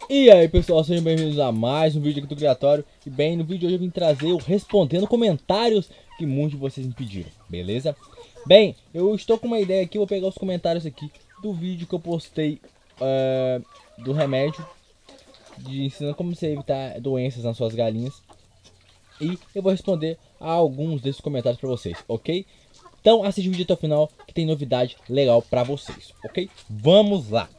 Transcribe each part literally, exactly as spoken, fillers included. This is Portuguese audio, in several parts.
E aí pessoal, sejam bem-vindos a mais um vídeo aqui do Criatório. E bem, no vídeo de hoje eu vim trazer o respondendo comentários que muitos de vocês me pediram, beleza? Bem, eu estou com uma ideia aqui, vou pegar os comentários aqui do vídeo que eu postei uh, do remédio de ensinando como você evitar doenças nas suas galinhas. E eu vou responder a alguns desses comentários para vocês, ok? Então assiste o vídeo até o final que tem novidade legal para vocês, ok? Vamos lá!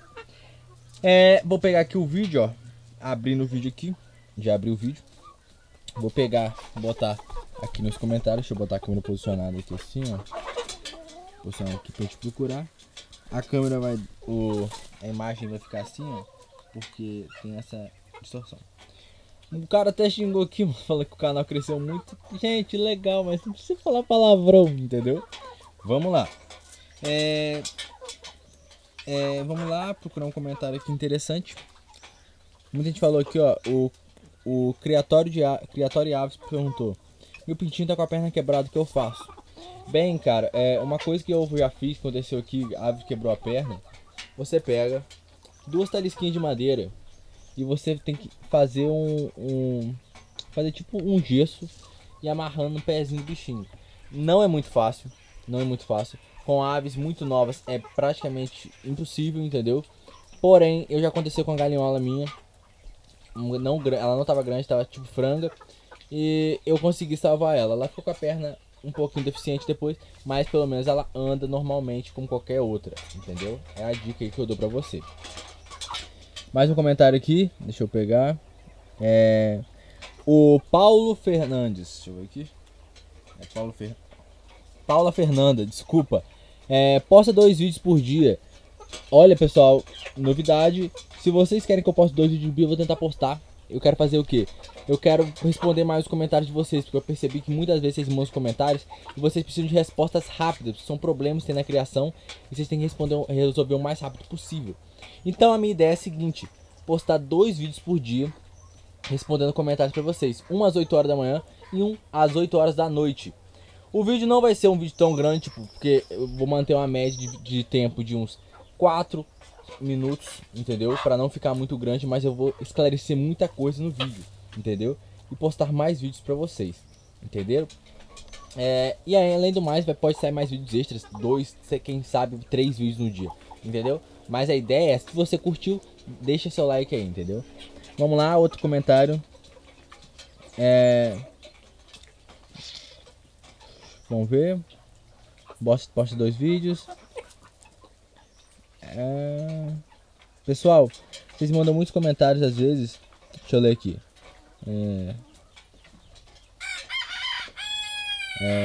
É, vou pegar aqui o vídeo, ó, abrindo o vídeo aqui, já abri o vídeo. Vou pegar, botar aqui nos comentários, deixa eu botar a câmera posicionada aqui assim, ó. Posicionar aqui pra gente procurar. A câmera vai, o, a imagem vai ficar assim, ó, porque tem essa distorção. O cara até xingou aqui, mano, falando que o canal cresceu muito. Gente, legal, mas não precisa falar palavrão, entendeu? Vamos lá. É... É, vamos lá, procurar um comentário aqui interessante. Muita gente falou aqui, ó. O, o Criatório de Criatório Aves perguntou: meu pintinho tá com a perna quebrada, o que eu faço? Bem, cara, é uma coisa que eu já fiz, aconteceu aqui, a ave quebrou a perna. Você pega duas talisquinhas de madeira e você tem que fazer um, um fazer tipo um gesso e amarrando no pezinho do bichinho. Não é muito fácil, não é muito fácil. Com aves muito novas é praticamente impossível, entendeu? Porém, eu já aconteceu com a galinhola minha. Não, ela não estava grande, estava tipo franga. E eu consegui salvar ela. Ela ficou com a perna um pouquinho deficiente depois, mas pelo menos ela anda normalmente como qualquer outra, entendeu? É a dica aí que eu dou pra você. Mais um comentário aqui, deixa eu pegar. É... O Paulo Fernandes, deixa eu ver aqui. É Paulo Fer... Paula Fernanda, desculpa. É, posta dois vídeos por dia. Olha pessoal, novidade. Se vocês querem que eu poste dois vídeos por dia, eu vou tentar postar. Eu quero fazer o que? Eu quero responder mais os comentários de vocês, porque eu percebi que muitas vezes vocês mandam os comentários e vocês precisam de respostas rápidas. São problemas que tem na criação e vocês têm que responder, resolver o mais rápido possível. Então a minha ideia é a seguinte: postar dois vídeos por dia respondendo comentários para vocês. Um às oito horas da manhã e um às oito horas da noite. O vídeo não vai ser um vídeo tão grande, tipo, porque eu vou manter uma média de, de tempo de uns quatro minutos, entendeu? Para não ficar muito grande, mas eu vou esclarecer muita coisa no vídeo, entendeu? E postar mais vídeos para vocês, entenderam? É, e aí, além do mais, vai, pode sair mais vídeos extras, dois, quem sabe, três vídeos no dia, entendeu? Mas a ideia é, se você curtiu, deixa seu like aí, entendeu? Vamos lá, outro comentário. É... Vamos ver. Posta dois vídeos. É... Pessoal, vocês mandam muitos comentários às vezes. Deixa eu ler aqui. É... É...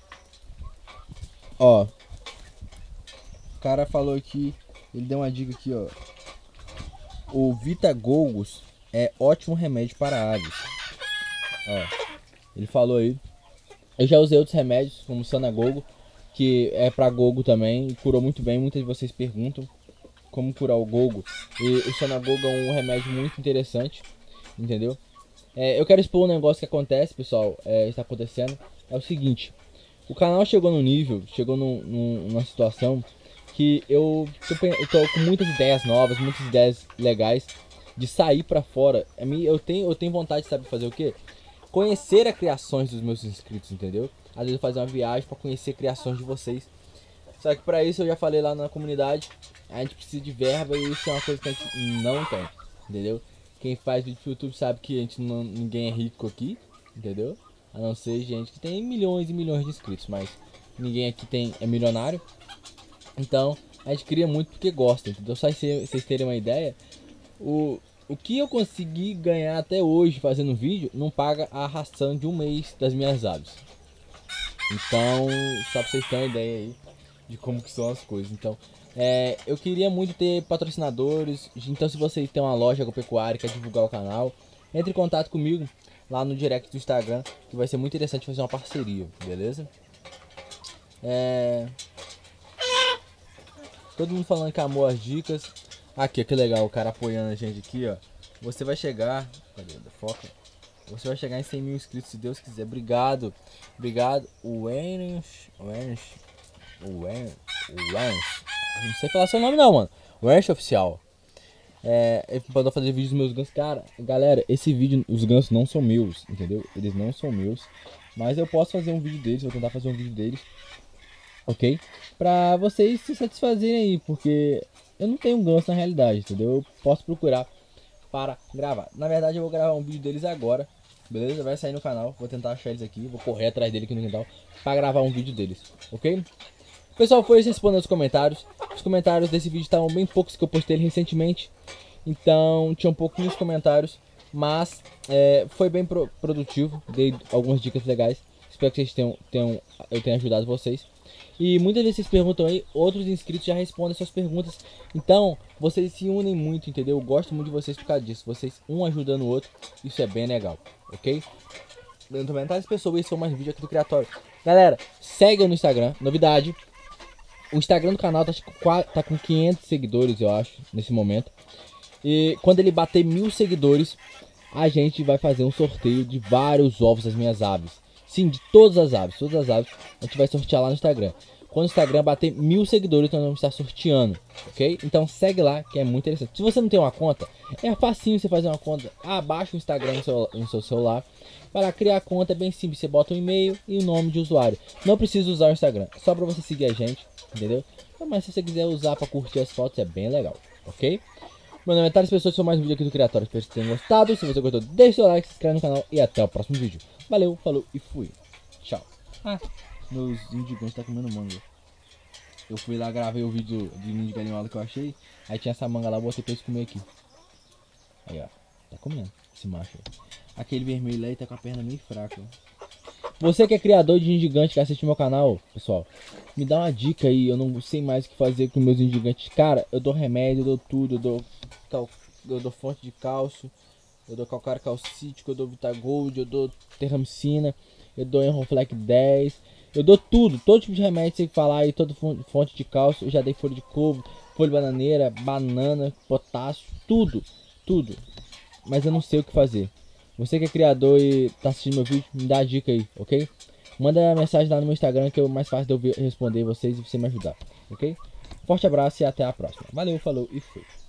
Ó. O cara falou aqui. Ele deu uma dica aqui, ó. O Vitagogos é ótimo remédio para aves. Ó. Ele falou aí. Eu já usei outros remédios, como Sanagogo, que é pra gogo também, e curou muito bem. Muitas de vocês perguntam como curar o gogo. E o Sanagogo é um remédio muito interessante, entendeu? É, eu quero expor um negócio que acontece, pessoal, é, está acontecendo. É o seguinte: o canal chegou num nível, chegou num, num, numa situação que eu tô, eu tô com muitas ideias novas, muitas ideias legais de sair pra fora. Eu tenho, eu tenho vontade de saber fazer o quê? Conhecer as criações dos meus inscritos, entendeu? Às vezes eu fazer uma viagem para conhecer criações de vocês. Só que para isso eu já falei lá na comunidade, a gente precisa de verba e isso é uma coisa que a gente não tem, entendeu? Quem faz vídeo pro YouTube sabe que a gente não, ninguém é rico aqui, entendeu? A não ser gente que tem milhões e milhões de inscritos, mas ninguém aqui tem, é milionário. Então a gente cria muito porque gosta, entendeu? Só se vocês terem uma ideia, o... O que eu consegui ganhar até hoje fazendo vídeo não paga a ração de um mês das minhas aves. Então, só pra vocês terem uma ideia aí de como que são as coisas. Então, é, eu queria muito ter patrocinadores. Então, se você tem uma loja agropecuária e quer divulgar o canal, entre em contato comigo lá no direct do Instagram, que vai ser muito interessante fazer uma parceria, beleza? É... Todo mundo falando que amou as dicas. Aqui, que legal, o cara apoiando a gente aqui, ó. Você vai chegar... Cadê? Foca. Você vai chegar em cem mil inscritos, se Deus quiser. Obrigado. Obrigado. O Ernst... O Ernst... O Ernst... O Ernst... Não sei falar seu nome não, mano. O Ernst Oficial. É, eu posso fazer vídeos dos meus gansos. Cara, galera, esse vídeo, os gansos não são meus, entendeu? Eles não são meus. Mas eu posso fazer um vídeo deles, vou tentar fazer um vídeo deles. Ok? Pra vocês se satisfazerem aí, porque eu não tenho ganso na realidade, entendeu? Eu posso procurar para gravar. Na verdade eu vou gravar um vídeo deles agora. Beleza? Vai sair no canal, vou tentar achar eles aqui. Vou correr atrás dele aqui no quintal pra gravar um vídeo deles, ok? Pessoal, foi isso, respondendo os comentários. Os comentários desse vídeo estavam bem poucos, que eu postei ele recentemente. Então tinha um pouquinhos comentários, mas é, foi bem pro produtivo. Dei algumas dicas legais. Espero que vocês tenham, tenham, eu tenha ajudado vocês. E muitas vezes vocês perguntam aí, outros inscritos já respondem suas perguntas. Então, vocês se unem muito, entendeu? Eu gosto muito de vocês por causa disso. Vocês um ajudando o outro, isso é bem legal, ok? Dando comentários, pessoas, esse foi mais um vídeo aqui do Criatório. Galera, segue no Instagram, novidade. O Instagram do canal tá, tá com quinhentos seguidores, eu acho, nesse momento. E quando ele bater mil seguidores, a gente vai fazer um sorteio de vários ovos das minhas aves. Sim, de todas as aves, todas as aves a gente vai sortear lá no Instagram. Quando o Instagram bater mil seguidores, nós vamos estar sorteando, ok? Então segue lá, que é muito interessante. Se você não tem uma conta, é facinho você fazer uma conta. Ah, baixa o Instagram no seu, no seu celular. Vai lá, criar a conta, é bem simples. Você bota um e-mail e o nome de usuário. Não precisa usar o Instagram, só para você seguir a gente, entendeu? Mas se você quiser usar para curtir as fotos, é bem legal, ok? Meu nome é Thales Pessoa, sou mais um vídeo aqui do Criatório. Espero que vocês tenham gostado. Se você gostou, deixe seu like, se inscreve no canal e até o próximo vídeo. Valeu, falou e fui. Tchau. Ah, meus indigões estão comendo manga. Eu fui lá, gravei o vídeo de ninho de galinhola que eu achei. Aí tinha essa manga lá, botei pra eles comer aqui. Aí, ó. Tá comendo esse macho aí. Aquele vermelho aí tá com a perna meio fraca, ó. Você que é criador de indigante, que assiste meu canal, pessoal, me dá uma dica aí. Eu não sei mais o que fazer com meus indigantes. Cara, eu dou remédio, eu dou tudo. Eu dou, cal... eu dou fonte de cálcio, eu dou calcário calcítico, eu dou Vitagold, eu dou terramicina, eu dou Enroflex dez. Eu dou tudo, todo tipo de remédio, você falar aí, toda fonte de cálcio. Eu já dei folha de couve, folha de bananeira, banana, potássio, tudo, tudo. Mas eu não sei o que fazer. Você que é criador e tá assistindo meu vídeo, me dá a dica aí, ok? Manda mensagem lá no meu Instagram, que é o mais fácil de eu responder vocês e você me ajudar, ok? Forte abraço e até a próxima. Valeu, falou e fui.